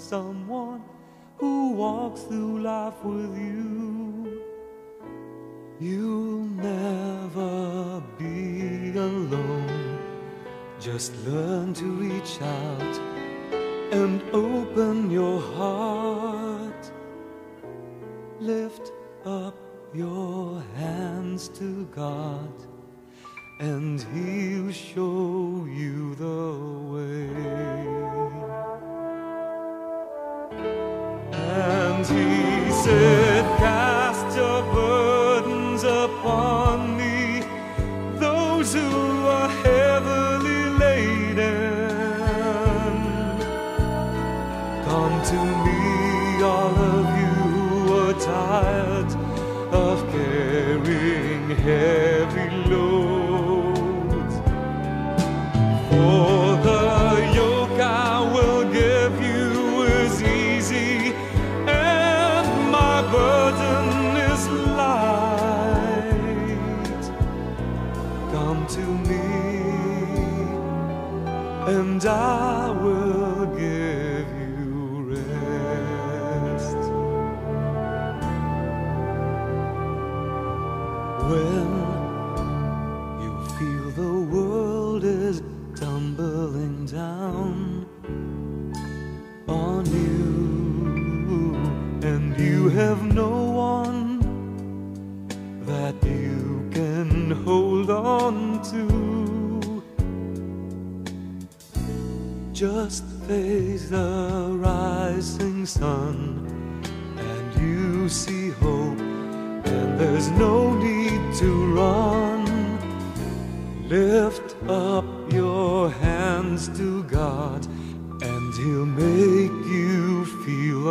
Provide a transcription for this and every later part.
someone who walks through life with you. You'll never be alone. Just learn to reach out and open your heart. Lift up your hands to God, and He'll show you the way. And He said, cast your burdens upon me, those who are heavily laden. Come to me, all of you who are tired of carrying heavy loads. For the yoke I will give you is easy, and my burden is light. Come to me, and I will give you rest. When you feel the world is tumbling down on you, and you have no one that you can hold on to, just face the rising sun, and you see hope, and there's no need to run. Lift up your hands to God, and He'll make you feel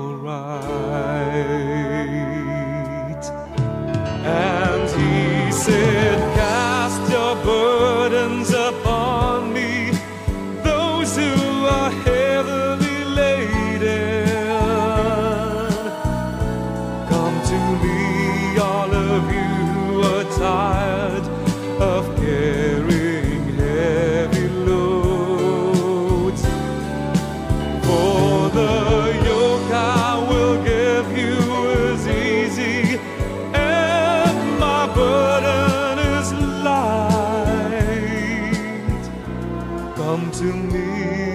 alright. And He said, cast your burdens upon me, those who are heavily laden. Come to me, all of you who are tired of carrying heavy loads. For the yoke I will give you is easy, and my burden is light. Come to me,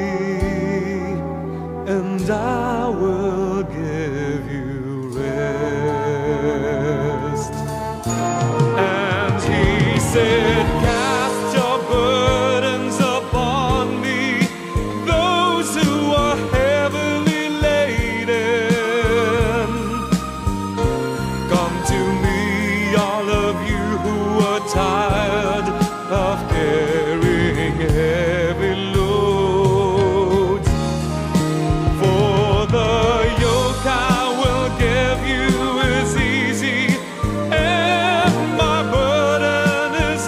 and I will give you rest. And He said, cast your burdens upon me, those who are heavily laden. Come to me, all of you who are tired of carrying heavy loads. For the yoke I will give you is easy, and my burden is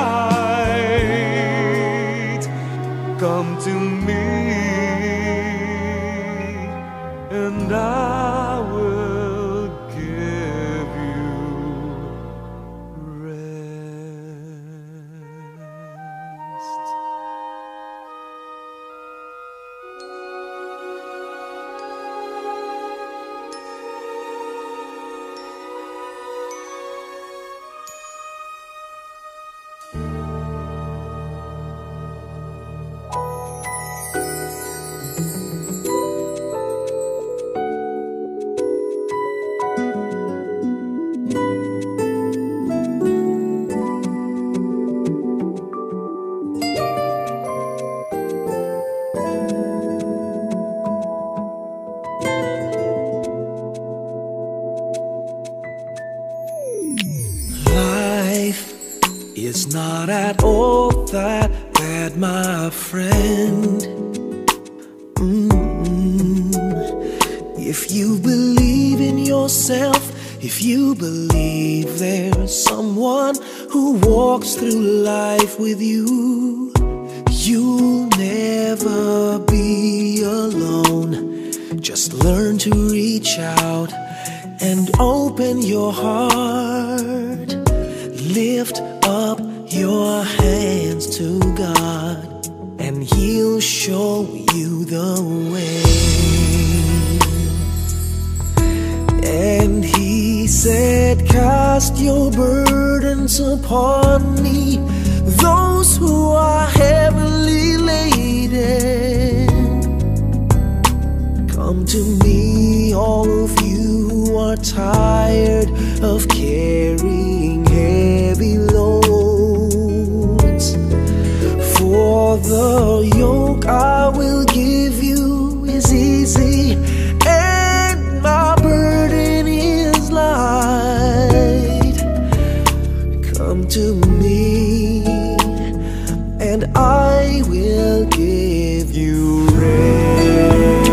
light. Come to me, and I will give you rest. Life is not at all that bad, my friend. If you believe in yourself, if you believe there's someone who walks through life with you, you'll never be alone. Just learn to reach out and open your heart. Lift up your hands to God, and He'll show you the way. And he said, cast your burdens upon me, those who are heavily laden. Come to me, all of you who are tired of carrying heavy loads. For the yoke I will give you is easy, and my burden is light. Come to me, and I will give you rest.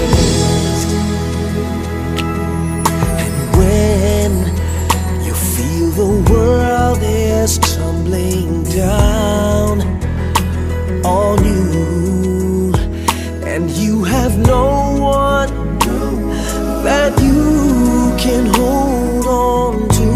And when you feel the world is tumbling down on you, and you have no one that you can hold on to,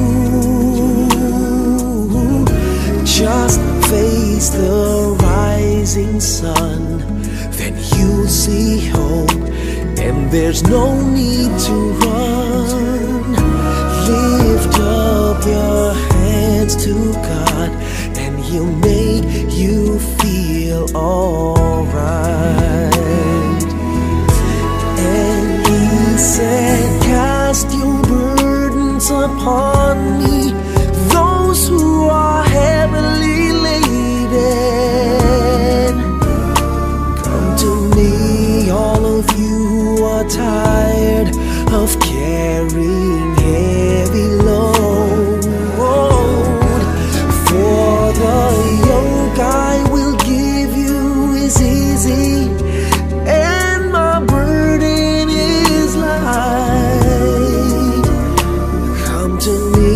just face the rising sun, then you'll see hope, and there's no need to run. Lift up your hands to God, and He'll make you feel alright. And He said, cast your burdens upon me, those who are heavily laden. Come to me, all of you who are tired of carrying heavy load. For the yoke I will give you is easy, and my burden is light. Come to me,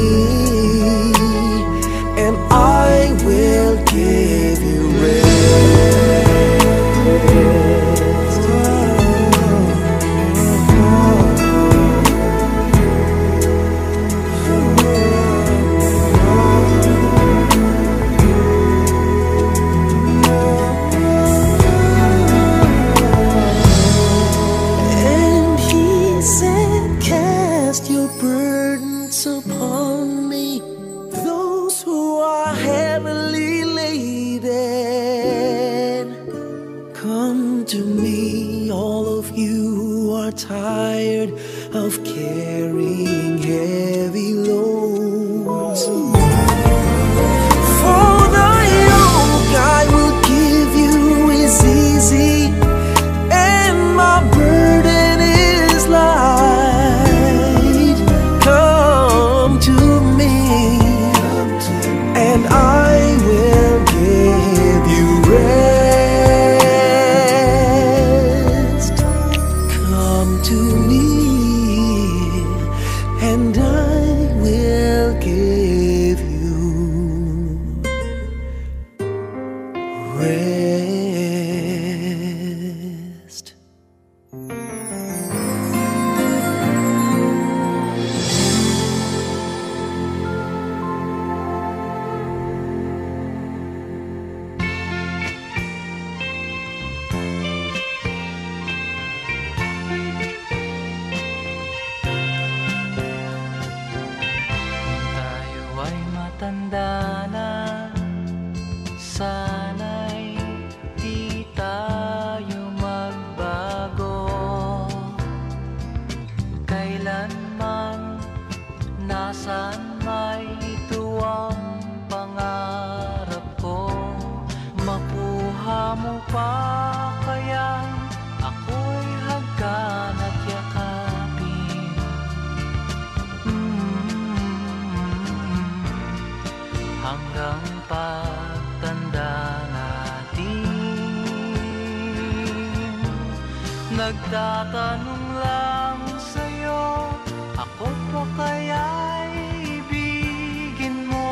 and I will give you rest. And He said, cast your burdens upon me, those who are heavily laden. Come to me, all of you who are tired of carrying heavy loads. For the yoke I will give you is easy, and my burden is light. Come to me, and I will give you rest. Come to me, and I will give you rest. Tayo ay matanda na, sana'y di tayo magbago. Kailanman, nasaan may ito ang pangarap ko. Makuha mo pa kaya ako'y hagkan at yakapin. Hanggang pagtanda natin, nagtatanong lang sa'yo, ako pa kaya'y ibigin mo?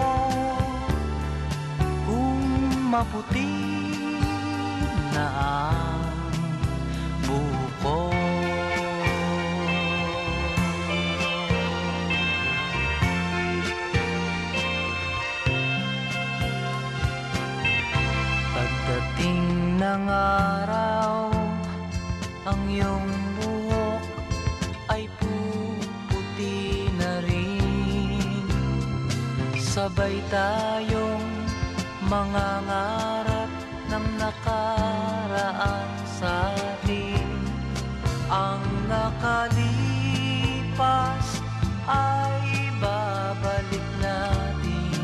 Kung maputi na ang buko. Pagdating ng araw, ang iyong buhok ay puputi sabay tayong mangangarap ng nakaraan sa atin. Ang nakalipas ay babalik natin.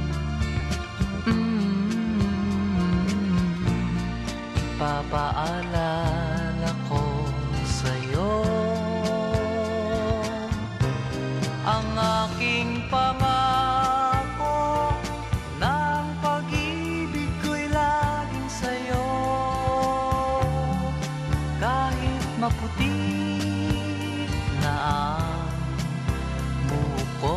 Ipapaalala ko sa'yo ang aking pangako ng pag-ibig ko'y laging sa'yo. Kahit maputi na ang buko.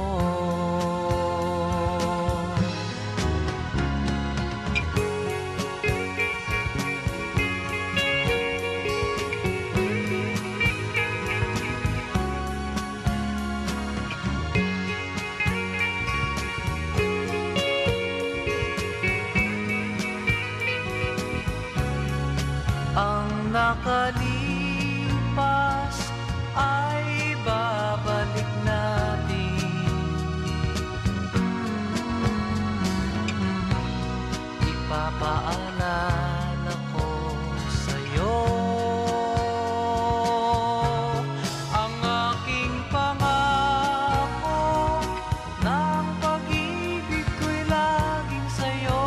Ang nakalipas ay babalik natin. Ipapaalala ko sa'yo ang aking pangako ng pag-ibig ko'y laging sa'yo.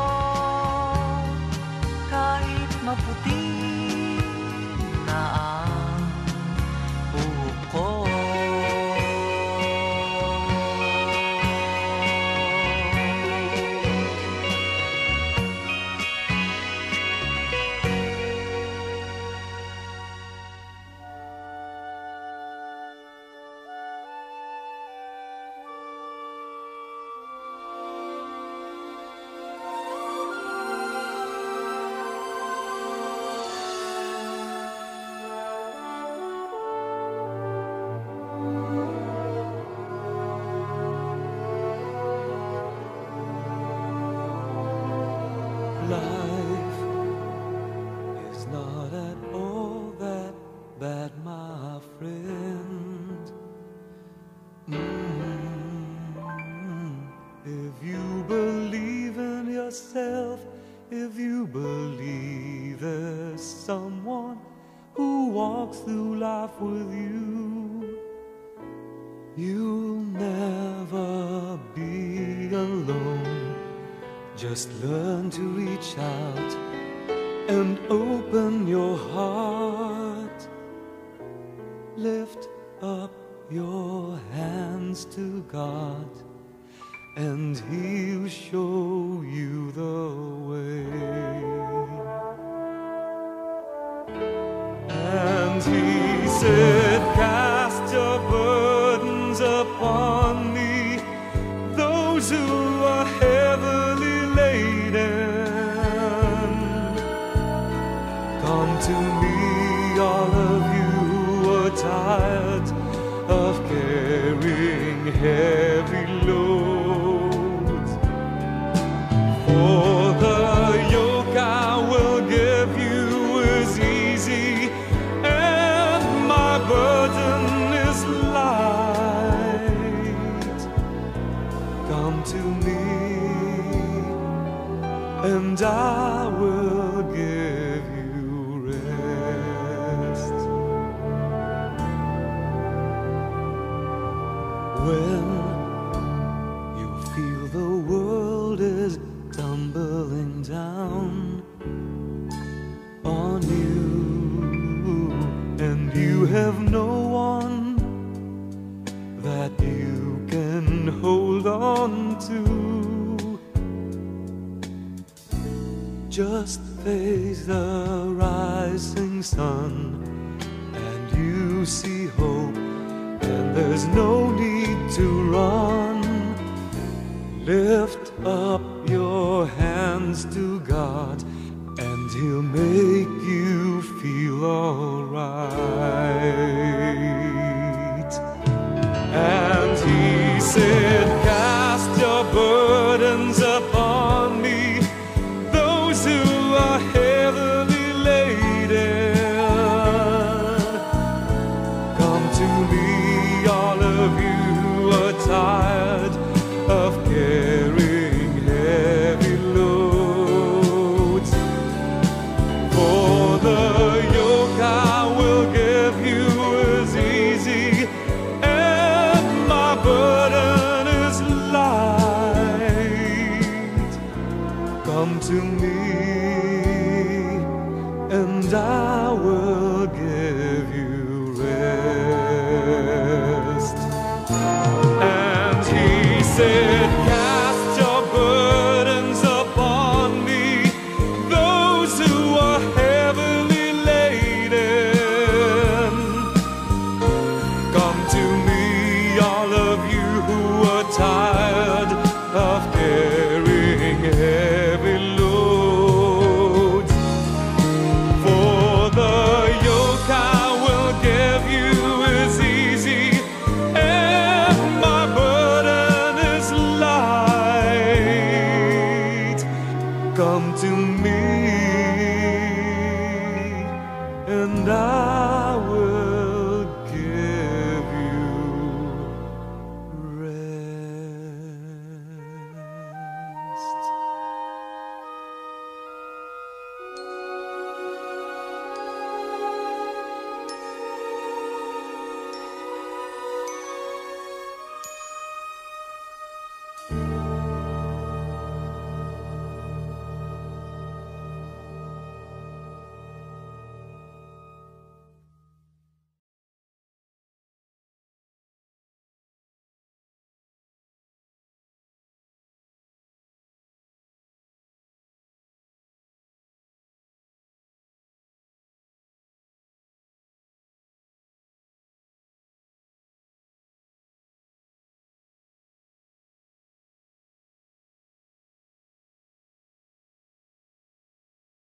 Kahit maputi na ang buko. Life is not at all that bad, my friend. If you believe in yourself, if you believe there's someone who walks through life with you, you'll never be alone. Just learn to reach out and open your heart. Lift up your hands to God, and He'll show you the way. And He said, cast your burdens upon me, those who are heavily come to me, all of you who are tired of carrying heavy loads. For the yoke I will give you is easy, and my burden is light. Come to me, and I will give you rest. When you feel the world is tumbling down on you, and you have no one that you can hold on to, just face the rising sun, and you see hope, and there's no need to run. Lift up your hands to God, and He'll make you feel alright. And He said, cast your burdens upon me, those who are heavily laden. Come to me, all of you who are tired of care. I will give you rest. And he said, cast your burdens upon me, those who are heavily laden. Come to me, all of you who are tired of carrying heavy loads. For the yoke I will give you is easy, and my burden is light. Come to me, and I